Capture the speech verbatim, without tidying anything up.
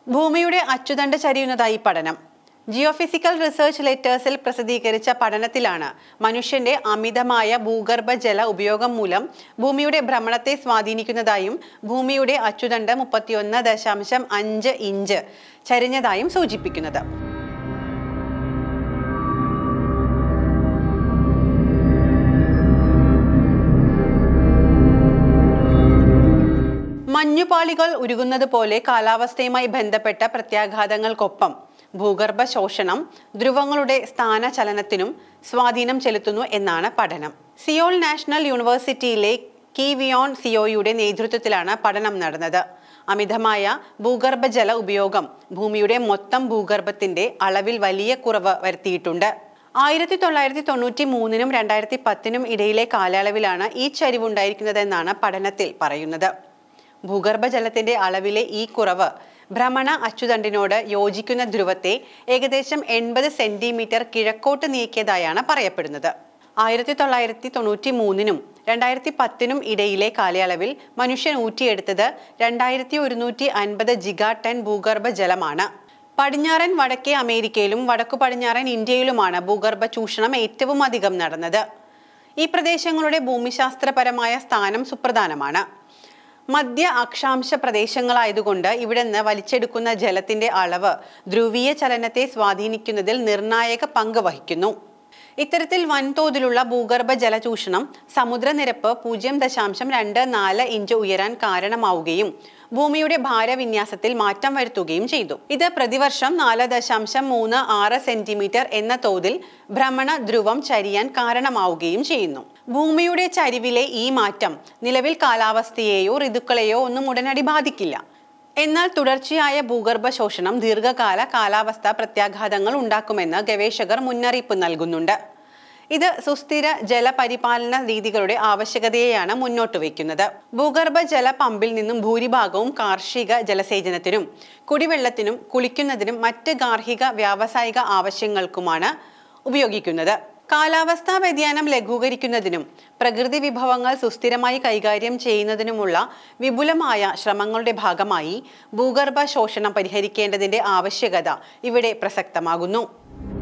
ഭൂമിയുടെ അച്ചുതണ്ട് ചരിയുന്നതായി പഠനം. ജിയോഫിസിക്കൽ റിസർച്ച് ലെറ്റേഴ്സിൽ പ്രസിദ്ധീകരിച്ച പഠനത്തിലാണ് മനുഷ്യന്റെ അമിതമായ ഭൂഗർഭ ജല ഉപയോഗം മൂലം ഭൂമിയുടെ ഭ്രമണത്തെ സ്വാധീനിക്കുന്നതായും ഭൂമിയുടെ അച്ചുതണ്ട് മുപ്പത്തിയൊന്ന് ദശാംശം അഞ്ച് ഇഞ്ച് ചരിഞ്ഞതായും സൂചിപ്പിക്കുന്നത്. മഞ്ഞുപാളികൾ ഉരുകുന്നത് പോലെ കാലാവസ്ഥയുമായി ബന്ധപ്പെട്ട പ്രത്യാഘാതങ്ങൾക്കൊപ്പം ഭൂഗർഭ ശോഷണം ധ്രുവങ്ങളുടെ സ്ഥാനചലനത്തിനും സ്വാധീനം ചെലുത്തുന്നു എന്നാണ് പഠനം. സിയോൾ നാഷണൽ യൂണിവേഴ്സിറ്റിയിലെ കിവിയോൺ സിയോയുടെ നേതൃത്വത്തിലാണ് പഠനം നടന്നത്. അമിതമായ ഭൂഗർഭജല ഉപയോഗം ഭൂമിയുടെ മൊത്തം ഭൂഗർഭത്തിന്റെ അളവിൽ വലിയ കുറവ് വരുത്തിയിട്ടുണ്ട്. ആയിരത്തി തൊള്ളായിരത്തി തൊണ്ണൂറ്റി മൂന്നിനും രണ്ടായിരത്തി പത്തിനും ഇടയിലെ കാലയളവിലാണ് ഈ ചരിവുണ്ടായിരിക്കുന്നതെന്നാണ് പഠനത്തിൽ പറയുന്നത്. ഭൂഗർഭജലത്തിന്റെ അളവിലെ ഈ കുറവ് ഭ്രമണ അച്ചുതണ്ടിനോട് യോജിക്കുന്ന ധ്രുവത്തെ ഏകദേശം എൺപത് സെന്റിമീറ്റർ കിഴക്കോട്ട് നീക്കിയതായാണ് പറയപ്പെടുന്നത്. ആയിരത്തി തൊള്ളായിരത്തി തൊണ്ണൂറ്റി മൂന്നിനും രണ്ടായിരത്തി പത്തിനും ഇടയിലെ കാലയളവിൽ മനുഷ്യൻ ഊറ്റിയെടുത്തത് രണ്ടായിരത്തി ഒരുന്നൂറ്റി അൻപത് ജിഗാ ടൺ ഭൂഗർഭ ജലമാണ്. പടിഞ്ഞാറൻ വടക്കേ അമേരിക്കയിലും വടക്കു പടിഞ്ഞാറൻ ഇന്ത്യയിലുമാണ് ഭൂഗർഭ ചൂഷണം ഏറ്റവും അധികം നടന്നത്. ഈ പ്രദേശങ്ങളുടെ ഭൂമിശാസ്ത്രപരമായ സ്ഥാനം സുപ്രധാനമാണ്. മധ്യ അക്ഷാംശ പ്രദേശങ്ങളായതുകൊണ്ട് ഇവിടെ നിന്ന് വലിച്ചെടുക്കുന്ന ജലത്തിന്റെ അളവ് ധ്രുവീയ ചലനത്തെ സ്വാധീനിക്കുന്നതിൽ നിർണായക പങ്ക് വഹിക്കുന്നു. ഇത്തരത്തിൽ വൻതോതിലുള്ള ഭൂഗർഭ ജലചൂഷണം സമുദ്രനിരപ്പ് പൂജ്യം ദശാംശം രണ്ട് നാല് ഇഞ്ച് ഉയരാൻ കാരണമാവുകയും ഭൂമിയുടെ ഭാരവിന്യാസത്തിൽ മാറ്റം വരുത്തുകയും ചെയ്തു. ഇത് പ്രതിവർഷം നാല് ദശാംശം മൂന്ന് ആറ് സെന്റിമീറ്റർ എന്ന തോതിൽ ഭ്രമണ ധ്രുവം ചരിയാൻ കാരണമാവുകയും ചെയ്യുന്നു. ഭൂമിയുടെ ചരിവിലെ ഈ മാറ്റം നിലവിൽ കാലാവസ്ഥയെയോ ഋതുക്കളെയോ ഒന്നും ഉടനടി ബാധിക്കില്ല. എന്നാൽ തുടർച്ചയായ ഭൂഗർഭ ശോഷണം ദീർഘകാല കാലാവസ്ഥാ പ്രത്യാഘാതങ്ങൾ ഉണ്ടാക്കുമെന്ന് ഗവേഷകർ മുന്നറിയിപ്പ് നൽകുന്നുണ്ട്. ഇത് സുസ്ഥിര ജലപരിപാലന രീതികളുടെ ആവശ്യകതയെയാണ് മുന്നോട്ട് വയ്ക്കുന്നത്. ഭൂഗർഭ ജല പമ്പിൽ നിന്നും ഭൂരിഭാഗവും കാർഷിക ജലസേചനത്തിനും കുടിവെള്ളത്തിനും കുളിക്കുന്നതിനും മറ്റ് ഗാർഹിക വ്യാവസായിക ആവശ്യങ്ങൾക്കുമാണ് ഉപയോഗിക്കുന്നത്. കാലാവസ്ഥാ വ്യതിയാനം ലഘൂകരിക്കുന്നതിനും പ്രകൃതി വിഭവങ്ങൾ സുസ്ഥിരമായി കൈകാര്യം ചെയ്യുന്നതിനുമുള്ള വിപുലമായ ശ്രമങ്ങളുടെ ഭാഗമായി ഭൂഗർഭ ശോഷണം പരിഹരിക്കേണ്ടതിന്റെ ആവശ്യകത ഇവിടെ പ്രസക്തമാകുന്നു.